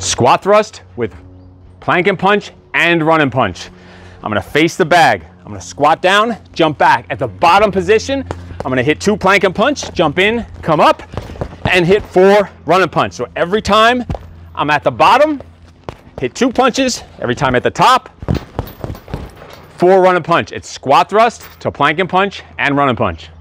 Squat thrust with plank and punch and run and punch. I'm gonna face the bag. I'm gonna squat down, jump back. At the bottom position, I'm gonna hit 2 plank and punch, jump in, come up, and hit 4 run and punch. So every time I'm at the bottom, hit 2 punches. Every time at the top, 4 run and punch. It's squat thrust to plank and punch and run and punch.